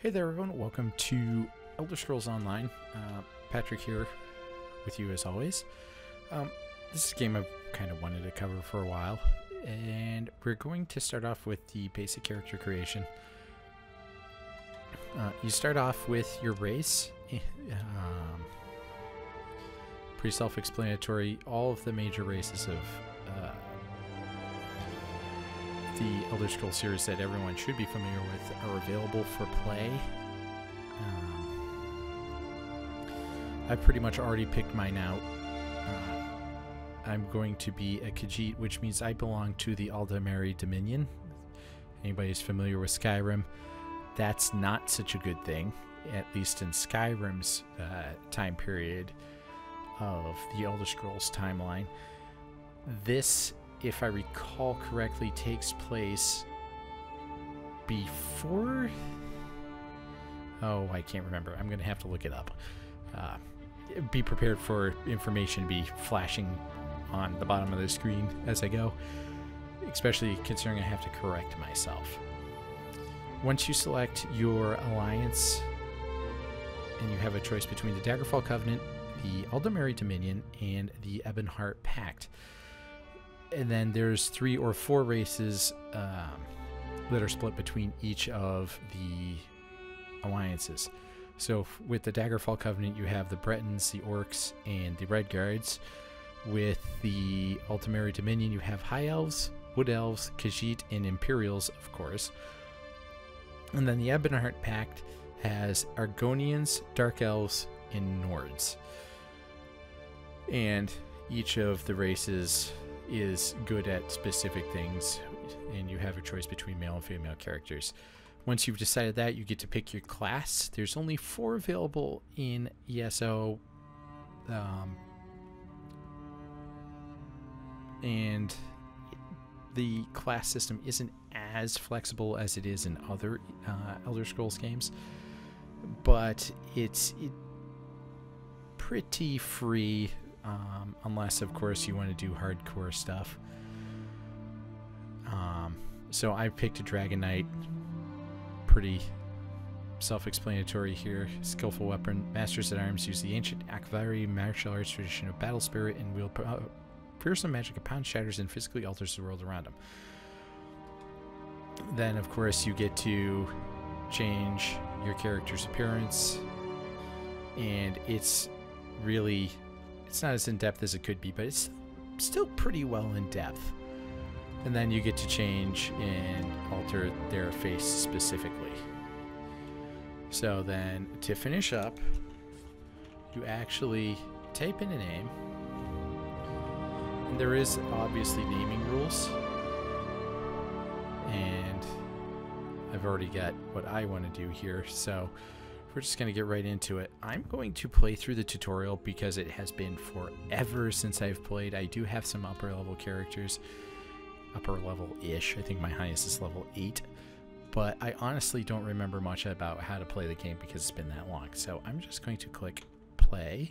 Hey there everyone, welcome to Elder Scrolls Online. Patrick here with you as always. This is a game I've kind of wanted to cover for a while, and we're going to start off with the basic character creation. You start off with your race. Pretty self-explanatory. All of the major races of the Elder Scrolls series that everyone should be familiar with are available for play. I've pretty much already picked mine out. I'm going to be a Khajiit, which means I belong to the Aldmeri Dominion. Anybody who's familiar with Skyrim, that's not such a good thing, at least in Skyrim's time period of the Elder Scrolls timeline. This, if I recall correctly, takes place before... Oh, I can't remember. I'm going to have to look it up. Be prepared for information to be flashing on the bottom of the screen as I go, especially considering I have to correct myself. Once you select your alliance, and you have a choice between the Daggerfall Covenant, the Aldmeri Dominion, and the Ebonheart Pact. And then there's 3 or 4 races that are split between each of the alliances. So with the Daggerfall Covenant, you have the Bretons, the Orcs, and the Redguards. With the Aldmeri Dominion, you have High Elves, Wood Elves, Khajiit, and Imperials, of course. And then the Ebonheart Pact has Argonians, Dark Elves, and Nords. And each of the races is good at specific things, and you have a choice between male and female characters. Once you've decided that, you get to pick your class. There's only 4 available in ESO, and the class system isn't as flexible as it is in other Elder Scrolls games, but it's pretty free, unless of course you want to do hardcore stuff. So I picked a Dragon Knight. Pretty self-explanatory here. Skillful weapon. Masters at Arms use the ancient Akvari martial arts tradition of battle spirit and wield fearsome magic that pounds, shatters, and physically alters the world around them. Then, of course, you get to change your character's appearance, and it's not as in-depth as it could be, but it's still pretty well in-depth. And then you get to change and alter their face specifically. So then, to finish up, you actually type in a name. And there is obviously naming rules. And I've already got what I want to do here, so we're just going to get right into it. I'm going to play through the tutorial because it has been forever since I've played. I do have some upper level characters. Upper level-ish. I think my highest is level 8. But I honestly don't remember much about how to play the game because it's been that long. So I'm just going to click play.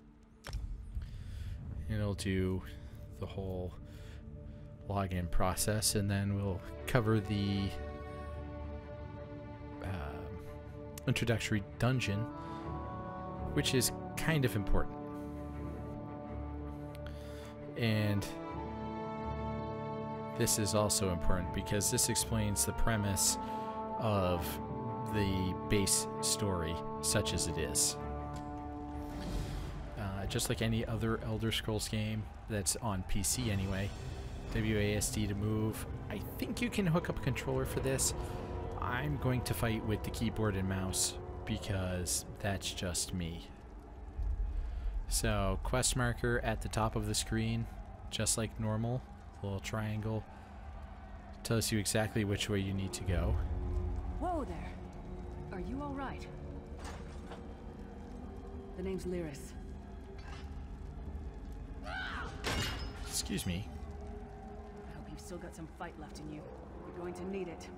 It'll do the whole login process, and then we'll cover the introductory dungeon, which is kind of important. And this is also important because this explains the premise of the base story, such as it is. Just like any other Elder Scrolls game that's on PC anyway, WASD to move. I think you can hook up a controller for this. I'm going to fight with the keyboard and mouse because that's just me. So, quest marker at the top of the screen, just like normal. Little triangle tells you exactly which way you need to go. Whoa there. Are you all right? The name's Lyris. Excuse me. I hope you've still got some fight left in you. You're going to need it.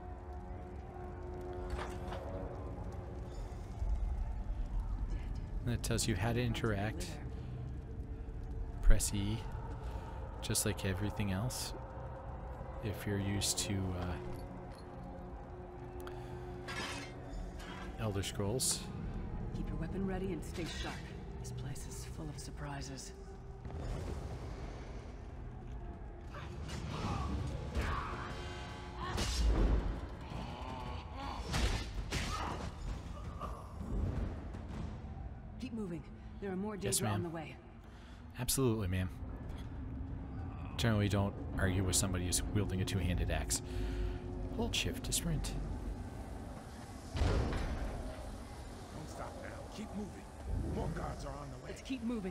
And it tells you how to interact. Press E, just like everything else. If you're used to Elder Scrolls. Keep your weapon ready and stay sharp. This place is full of surprises. Keep moving. There are more Yes, Daedra ma'am. on the way. Absolutely, ma'am. Generally don't argue with somebody who's wielding a two-handed axe. Hold shift to sprint. Don't stop now. Keep moving. More guards are on the way. Let's keep moving.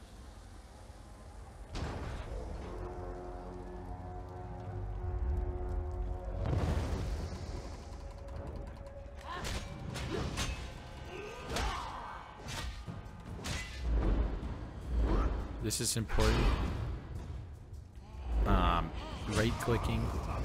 This is important. Right-clicking.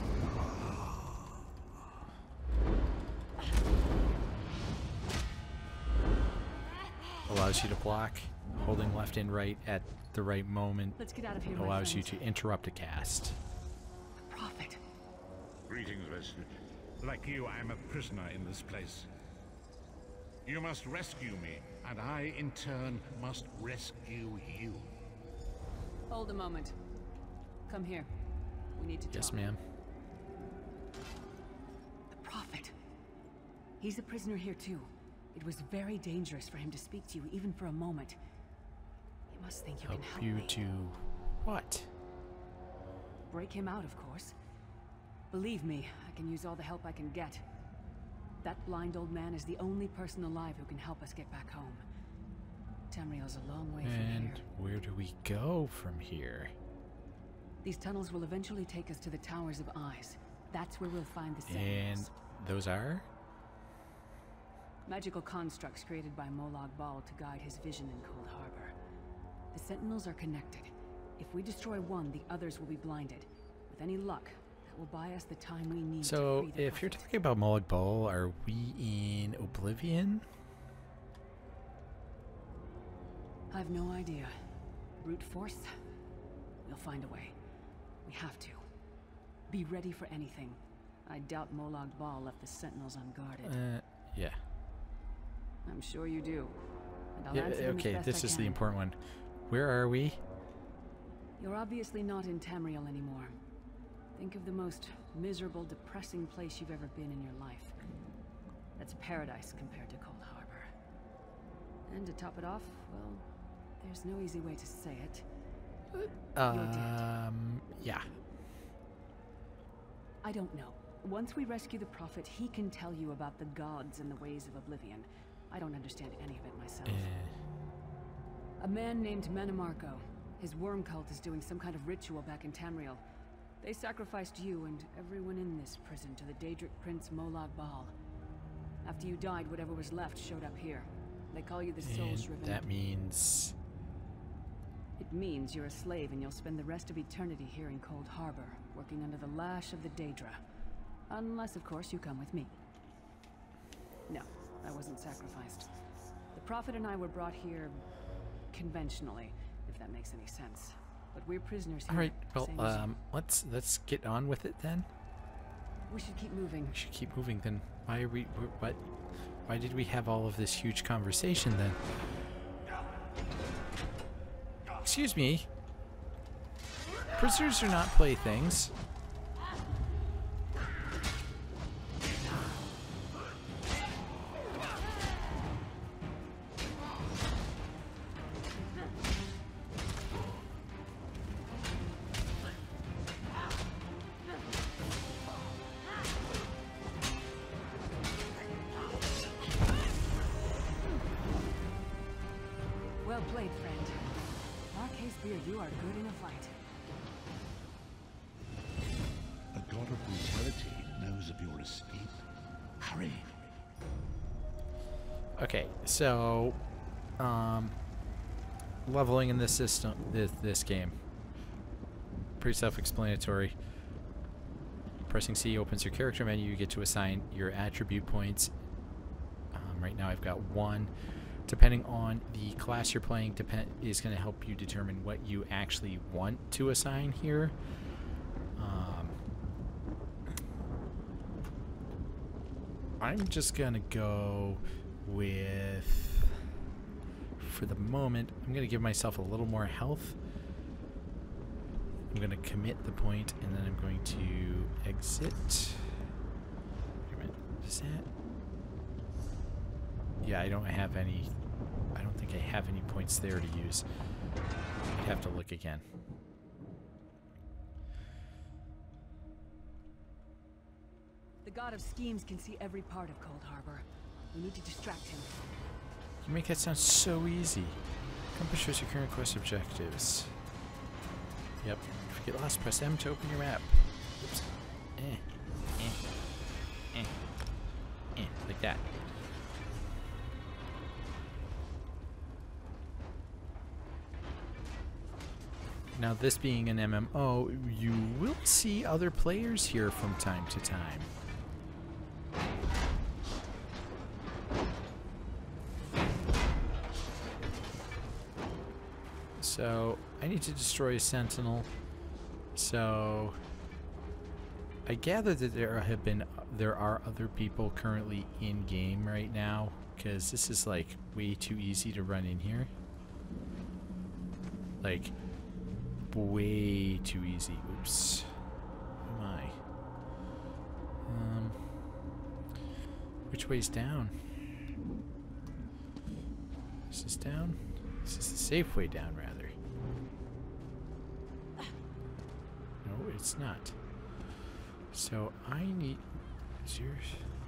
Allows you to block. Holding left and right at the right moment Let's get out of here, my allows you friends. to interrupt a cast. The Prophet. Greetings, resident. Like you, I am a prisoner in this place. You must rescue me, and I, in turn, must rescue you. Hold a moment. Come here. We need to talk. Yes, ma'am. The Prophet. He's a prisoner here too. It was very dangerous for him to speak to you even for a moment. You must think you can help You me. to what? Break him out, of course. Believe me, I can use all the help I can get. That blind old man is the only person alive who can help us get back home. Tamriel's a long way from And here. where do we go from here? These tunnels will eventually take us to the Towers of Eyes. That's where we'll find the And Sentinels. those are? Magical constructs created by Molag Bal to guide his vision in Cold Harbor. The Sentinels are connected. If we destroy one, the others will be blinded. With any luck, that will buy us the time we need to So, free the if you're Prophet. talking about Molag Bal, are we in Oblivion? I have no idea. Brute force? We'll find a way. We have to. Be ready for anything. I doubt Molag Bal left the Sentinels unguarded. Yeah. I'm sure you do. And I'll Yeah, answer them as okay, best this I is the can. important one. Where are we? You're obviously not in Tamriel anymore. Think of the most miserable, depressing place you've ever been in your life. That's paradise compared to Cold Harbor. And to top it off, well, there's no easy way to say it. Yeah. I don't know. Once we rescue the Prophet, he can tell you about the gods and the ways of Oblivion. I don't understand any of it myself. A man named Manamarco. His worm cult is doing some kind of ritual back in Tamriel. They sacrificed you and everyone in this prison to the Daedric Prince Molag Bal. After you died, whatever was left showed up here. They call you the Soul And Shriven. that means... It means you're a slave and you'll spend the rest of eternity here in Cold Harbor, working under the lash of the Daedra. Unless, of course, you come with me. No, I wasn't sacrificed. The Prophet and I were brought here conventionally, if that makes any sense. But we're prisoners here. Alright, well, same as you. let's get on with it then. We should keep moving. We should keep moving then. Why are we... Why did we have all of this huge conversation then? Excuse me. Prisoners are not playthings. Well played, friend. Marquez Beer, you are good in a fight. A god of brutality knows of your escape. Hurry! Okay, so leveling in this system, this game, pretty self-explanatory. Pressing C opens your character menu. You get to assign your attribute points. Right now, I've got 1. Depending on the class you're playing, is going to help you determine what you actually want to assign here. I'm just gonna go with, for the moment, I'm gonna give myself a little more health. I'm gonna commit the point, and then I'm going to exit. Wait a minute, is that? Yeah, I don't have any. I don't think I have any points there to use. I'd have to look again. The god of schemes can see every part of Cold Harbor. We need to distract him. You make that sound so easy. Compass shows your current quest objectives. Yep. If you get lost, press M to open your map. Oops. Like that. Now, this being an MMO, you will see other players here from time to time. So, I need to destroy a sentinel. So, I gather that there are other people currently in game right now, because this is like way too easy to run in here. Like, way too easy. Oops. Who am I? Which way's down? This is down? This is the safe way down, rather. No, it's not. So I need... Is yours?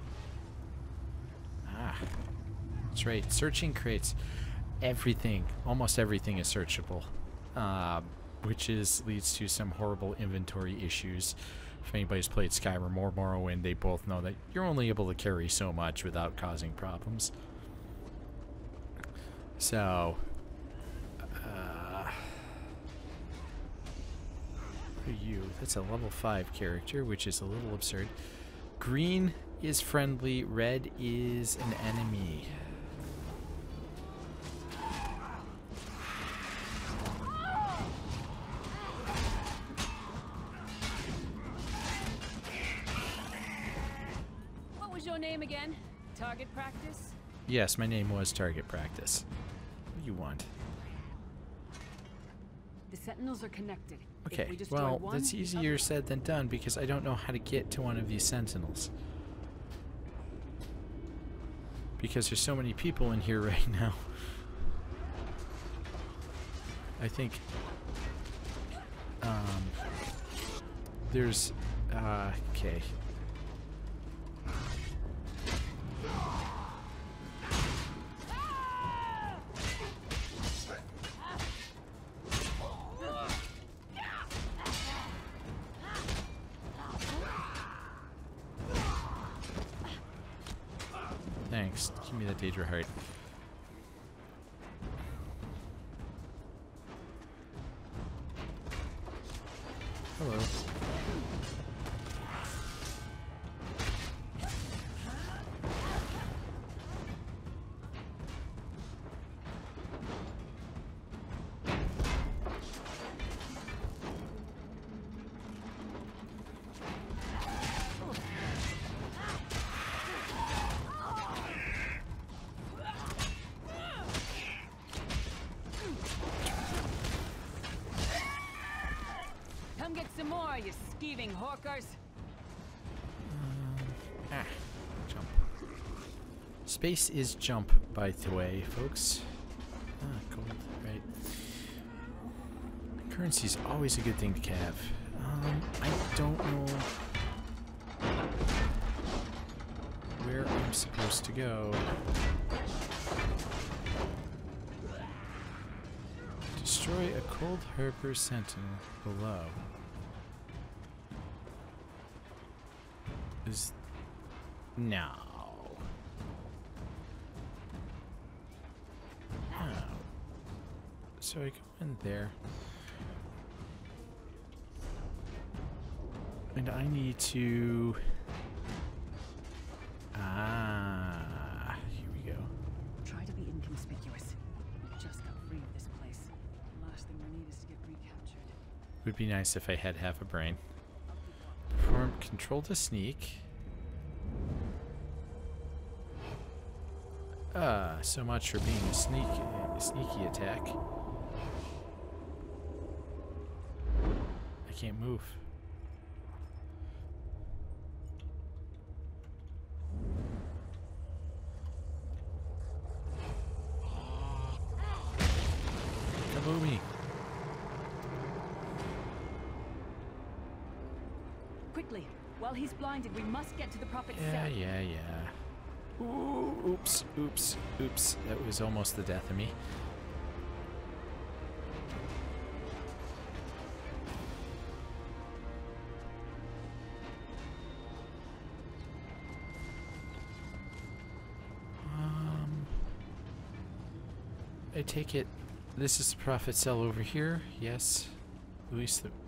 Ah. That's right. Searching crates. Everything. Almost everything is searchable. Which leads to some horrible inventory issues. If anybody's played Skyrim or Morrowind, they both know that you're only able to carry so much without causing problems. So... who are you? That's a level 5 character, which is a little absurd. Green is friendly, red is an enemy. What was your name again? Target practice? Yes, my name was Target Practice. What do you want? The sentinels are connected. Okay, If we destroy well, one, that's the easier other- said than done because I don't know how to get to one of these sentinels. Because there's so many people in here right now. I think there's okay. Thanks. Give me that Daedra heart. Hello. Come get some more, you skeeving hawkers. Jump. Space is jump, by the way, folks. Gold, right. Currency's always a good thing to have. I don't know where I'm supposed to go. Destroy a Cold Harbor sentinel below. No. Oh. So I go in there. And I need to... here we go. Try to be inconspicuous. We just got free of this place. The last thing we need is to get recaptured. Would be nice if I had half a brain. Perform control to sneak. So much for being a sneaky attack. I can't move. Kaboomy. Quickly, while he's blinded, we must get to the Prophet's Yeah, cell. yeah, yeah. Ooh, oops, oops, oops. That was almost the death of me. I take it this is the Prophet's cell over here. Yes. At least the...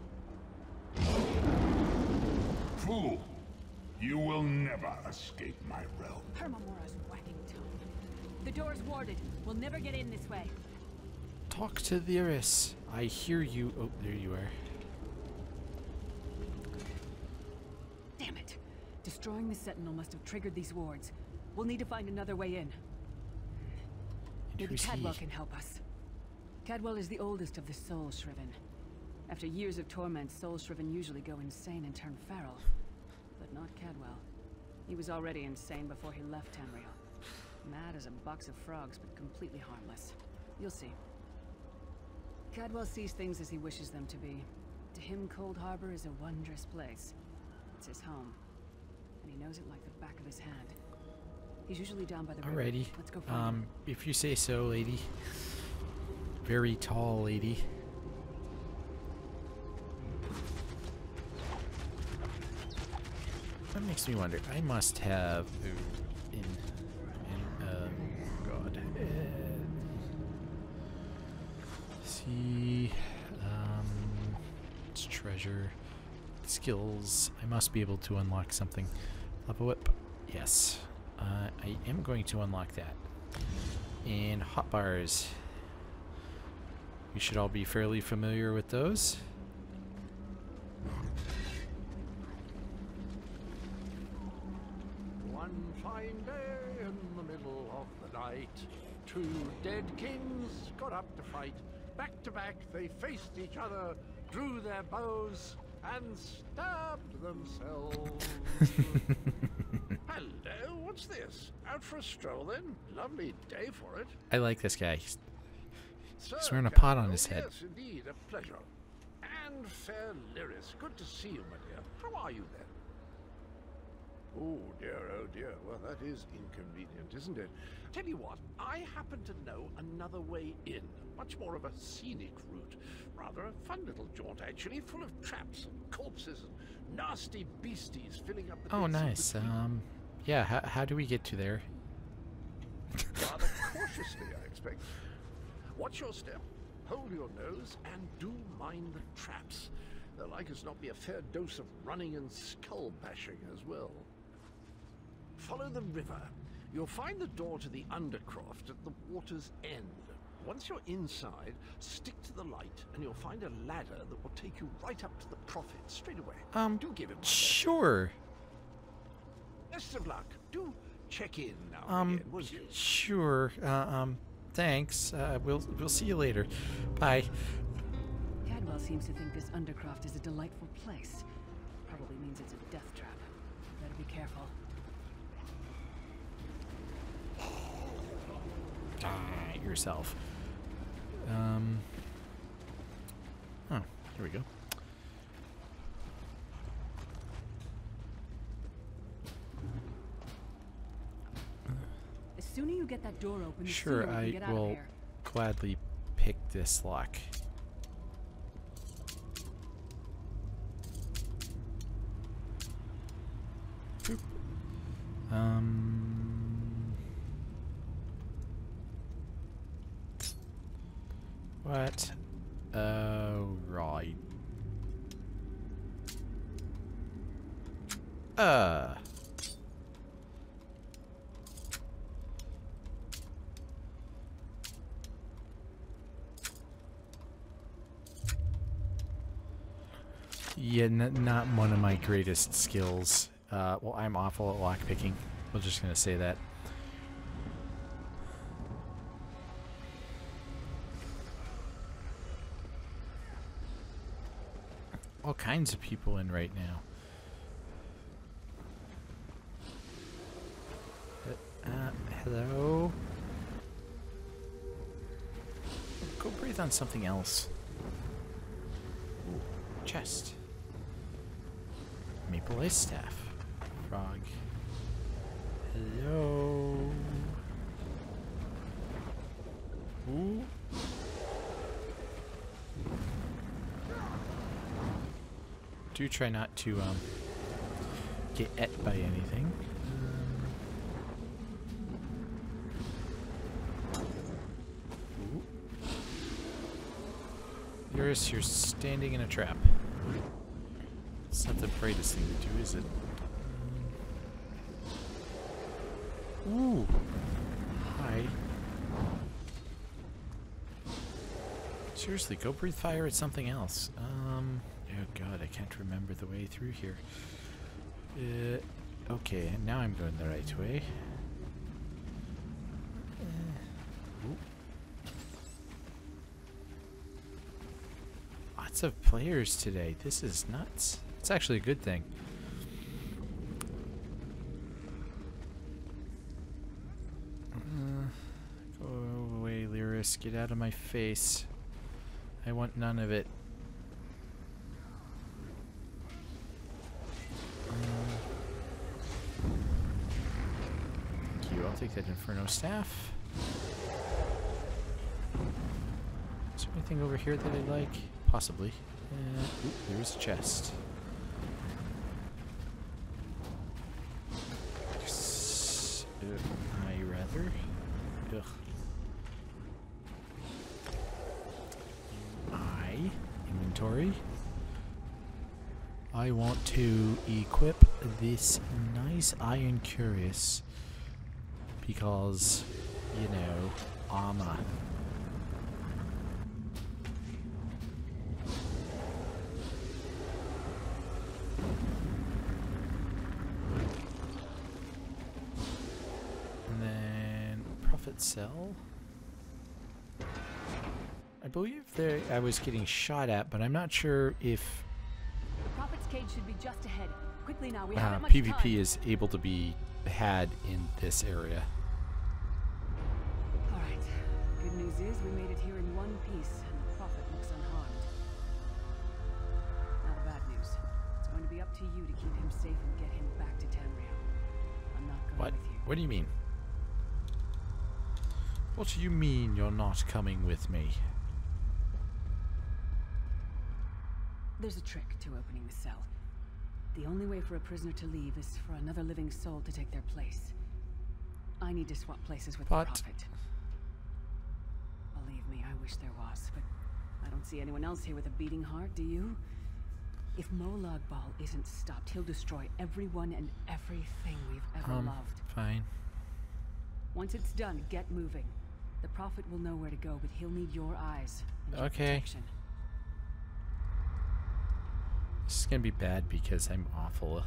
Fool! You will never escape my realm. Hermamora's wagging tongue. The door's warded. We'll never get in this way. Talk to the Iris. I hear you. Oh, there you are. Damn it. Destroying the Sentinel must have triggered these wards. We'll need to find another way in. Maybe Who's Cadwell he? can help us. Cadwell is the oldest of the Soul Shriven. After years of torment, Soul Shriven usually go insane and turn feral. But not Cadwell. He was already insane before he left Tamriel. Mad as a box of frogs, but completely harmless. You'll see. Cadwell sees things as he wishes them to be. To him, Cold Harbor is a wondrous place. It's his home. And he knows it like the back of his hand. He's usually down by the river. Alrighty. Let's go find him. If you say so, lady. Very tall lady. That makes me wonder. I must have God. See, it's treasure, skills. I must be able to unlock something. Lava whip. Yes. I am going to unlock that. And hotbars. We should all be fairly familiar with those. One fine day in the middle of the night, two dead kings got up to fight. Back to back they faced each other, drew their bows, and stabbed themselves. Hello, what's this? Out for a stroll then? Lovely day for it. I like this guy. Sir He's wearing a pot on Cadwell, his head. Yes, indeed, a pleasure. And fair Lyris, good to see you, my dear. How are you then? Oh dear, well that is inconvenient, isn't it? Tell you what, I happen to know another way in. Much more of a scenic route. Rather a fun little jaunt, actually, full of traps and corpses and nasty beasties filling up the Oh, bits in nice. between. Yeah, how do we get to there? Rather cautiously, I expect. Watch your step, hold your nose, and do mind the traps. There'll like as not be a fair dose of running and skull bashing as well. Follow the river. You'll find the door to the Undercroft at the water's end. Once you're inside, stick to the light, and you'll find a ladder that will take you right up to the Prophet straight away. Do give him my best. Sure. Best of luck. Do check in now and again, won't you? Sure. Thanks. We'll see you later. Bye. Cadwell seems to think this Undercroft is a delightful place. Probably means it's a death trap. Better be careful. Die yourself. Oh, here we go. The sooner you get that door open, the Sure, sooner we can I get out of will here. gladly pick this lock. Boop. What? Oh, right. Yeah, not one of my greatest skills. Well, I'm awful at lockpicking. We're just gonna say that. all kinds of people in right now. Hello? Go breathe on something else. Ooh, chest. Maple ice staff. Frog. Hello? Ooh. Do try not to get et by anything. Eurus, you're standing in a trap. It's not the brightest thing to do, is it? Ooh. Hi. Seriously, go breathe fire at something else. Oh god, I can't remember the way through here. Okay, now I'm going the right way. Ooh. Lots of players today. This is nuts. It's actually a good thing. Go away, Lyris. Get out of my face. I want none of it. Thank you. I'll take that Inferno Staff. Is there anything over here that I like? Possibly. Ooh, there's a chest. I rather. Ugh. Inventory. I want to equip this nice Iron Cuirass because, you know, armor. And then profit sell. I believe there I was getting shot at, but I'm not sure if The Prophet's cage should be just ahead. Quickly now, we haven't much PvP time. is able to be had in this area. All right. Good news is we made it here in one piece, and the Prophet looks unharmed. Now the bad news. It's going to be up to you to keep him safe and get him back to Tamriel. I'm not going What? with you. What do you mean? What do you mean you're not coming with me? There's a trick to opening the cell. The only way for a prisoner to leave is for another living soul to take their place. I need to swap places with the What? Prophet. Believe me, I wish there was, but I don't see anyone else here with a beating heart, do you? If Molag Bal isn't stopped, he'll destroy everyone and everything we've ever loved. Fine. Once it's done, get moving. The Prophet will know where to go, but he'll need your eyes and your Okay. protection. This is gonna be bad because I'm awful.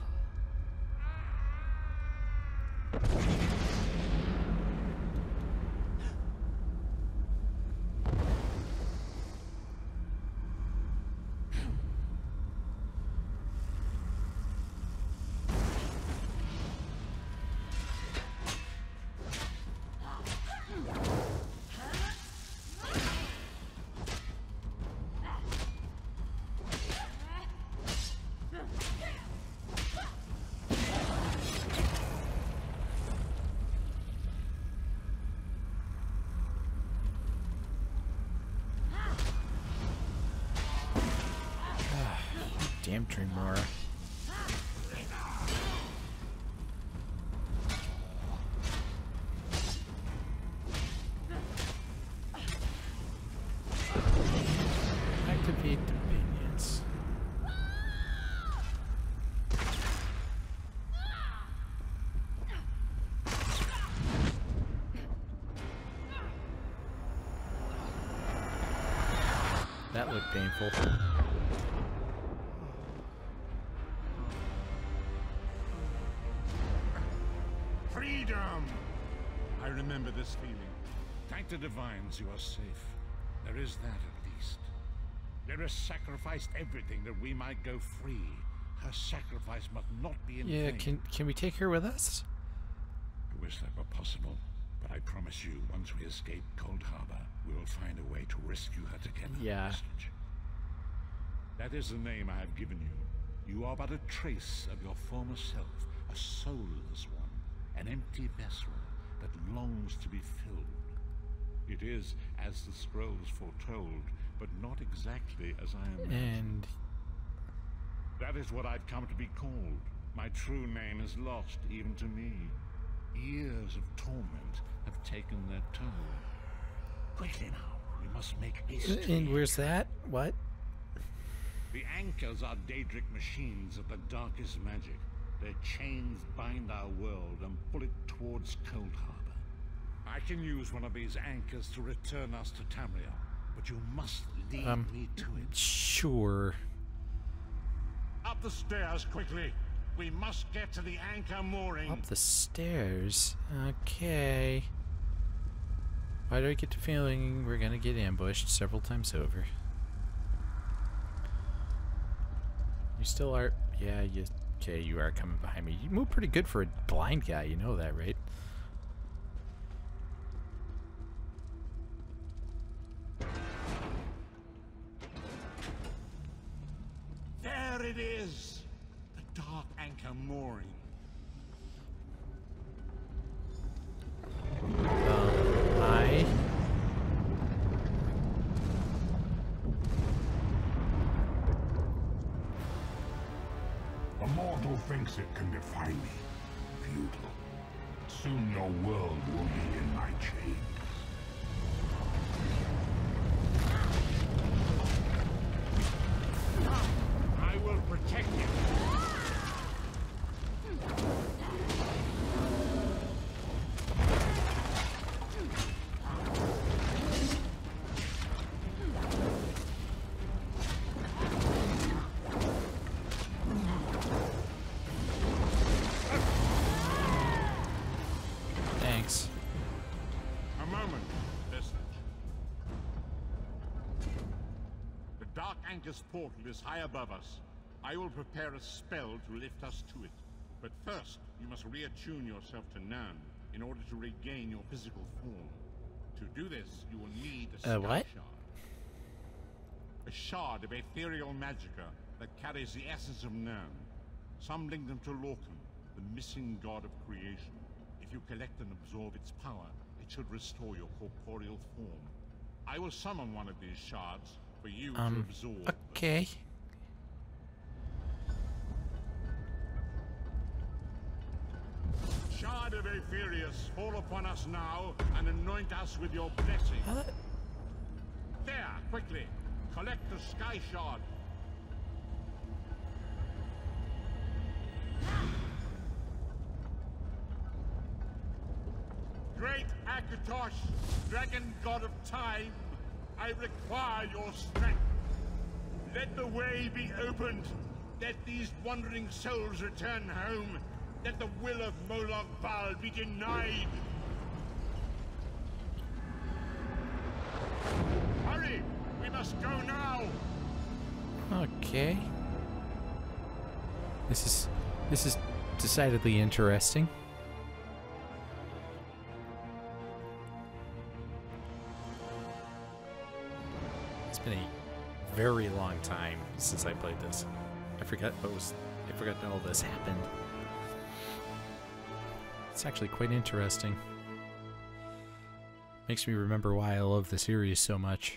Damn Dreamora. Activate the minions. That looked painful. Freedom! I remember this feeling. Thank the divines you are safe. There is that at least. Lyra sacrificed everything that we might go free. Her sacrifice must not be in Yeah, vain. can we take her with us? I wish that were possible, but I promise you, once we escape Cold Harbor, we will find a way to rescue her together. Yeah. Hostage. That is the name I have given you. You are but a trace of your former self, a soulless one, an empty vessel that longs to be filled. It is as the scrolls foretold, but not exactly as I imagined. And That is what I've come to be called. My true name is lost even to me. Years of torment have taken their toll. Quickly now, we must make haste. and where's that? What? The anchors are Daedric machines of the darkest magic. Their chains bind our world and pull it towards Cold Harbor. I can use one of these anchors to return us to Tamriel, but you must lead me to it. Sure. Up the stairs, quickly. We must get to the anchor mooring. Up the stairs. Okay. Why do I get the feeling we're gonna get ambushed several times over? You still are... Yeah, you... Okay, you are coming behind me. You move pretty good for a blind guy, you know that, right? There it is! The dark anchor mooring. I... A mortal thinks it can defy me. Futile. Soon your world will be in my chains. I will protect you. Thanks. A moment. Listen. The Dark Anchor's portal is high above us. I will prepare a spell to lift us to it. But first, you must reattune yourself to Nirn in order to regain your physical form. To do this, you will need a sky what? shard. A shard of ethereal magicka that carries the essence of Nirn. Some link them to Lorcan, the missing god of creation. If you collect and absorb its power, it should restore your corporeal form. I will summon one of these shards for you to absorb. Okay. Shard of Aetherius, fall upon us now and anoint us with your blessing. There, quickly. Collect the sky shard. Great Akatosh, dragon god of time, I require your strength. Let the way be opened. Let these wandering souls return home. Let the will of Moloch Baal be denied. Hurry! We must go now! Okay. This is decidedly interesting. It's been a very long time since I played this. I forgot all this happened. It's actually quite interesting. Makes me remember why I love the series so much.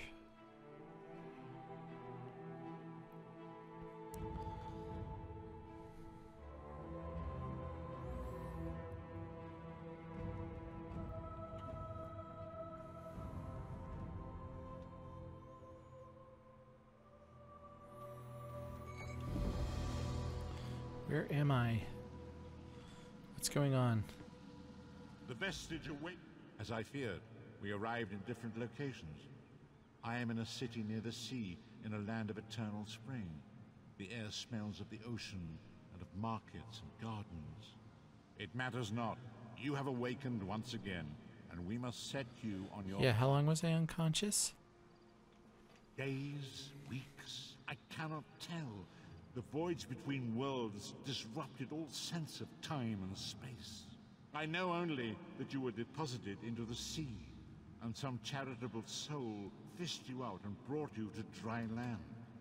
Where am I? What's going on? The vestige await. As I feared, we arrived in different locations. I am in a city near the sea, in a land of eternal spring. The air smells of the ocean and of markets and gardens. It matters not. You have awakened once again, and we must set you on your... Yeah, how long was I unconscious? Days, weeks, I cannot tell. The voyage between worlds disrupted all sense of time and space. I know only that you were deposited into the sea, and some charitable soul fished you out and brought you to dry land.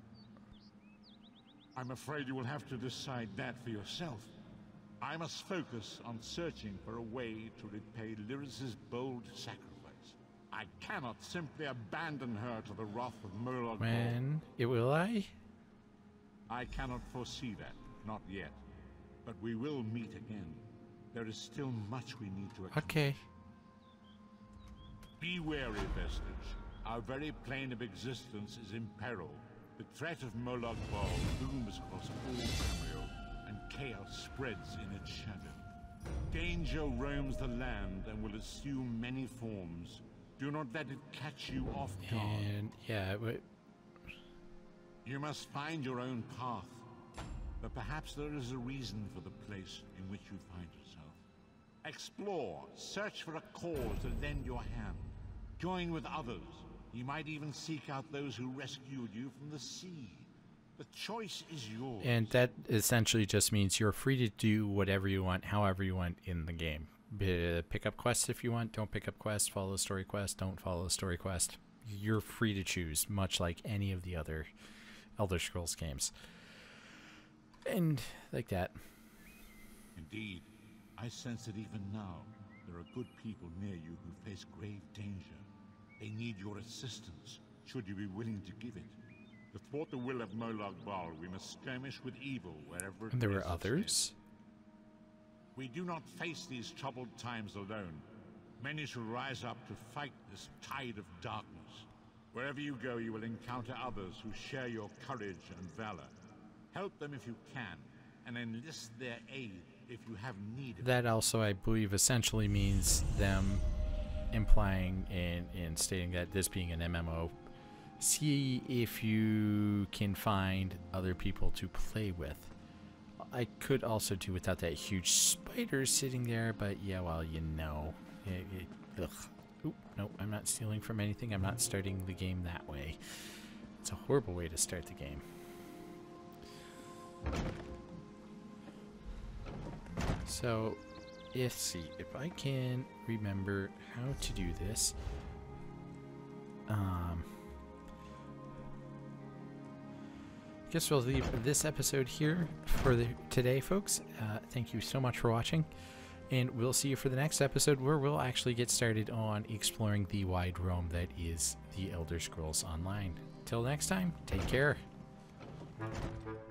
I'm afraid you will have to decide that for yourself. I must focus on searching for a way to repay Lyris's bold sacrifice. I cannot simply abandon her to the wrath of Molag Bal. When it will I? I cannot foresee that, not yet. But we will meet again. There is still much we need to accomplish. Okay. Be wary, Vestige. Our very plane of existence is in peril. The threat of Molag Bal looms across all Tamriel, and chaos spreads in its shadow. Danger roams the land and will assume many forms. Do not let it catch you off guard. And yeah, You must find your own path. But perhaps there is a reason for the place in which you find yourself. Explore, search for a cause to lend your hand. Join with others. You might even seek out those who rescued you from the sea. The choice is yours. and that essentially just means you're free to do whatever you want, however you want in the game. Pick up quests if you want, don't pick up quests, follow a story quest, don't follow a story quest. You're free to choose, much like any of the other Elder Scrolls games. And like that. Indeed, I sense that even now, there are good people near you who face grave danger. They need your assistance, should you be willing to give it. To thwart the will of Molag Bal, we must skirmish with evil wherever it And there were raises its others? head. We do not face these troubled times alone. Many shall rise up to fight this tide of darkness. Wherever you go, you will encounter others who share your courage and valor. Help them if you can, and enlist their aid if you have need of it. That also, I believe, essentially means them implying and stating that this being an MMO, see if you can find other people to play with. I could also do without that huge spider sitting there, but yeah, well, you know. Ugh. Oop, nope, I'm not stealing from anything. I'm not starting the game that way. It's a horrible way to start the game. So, let's see if I can remember how to do this. Guess we'll leave this episode here for today, folks. Thank you so much for watching, and we'll see you for the next episode, where we'll actually get started on exploring the wide realm that is the Elder Scrolls Online. Till next time, take care.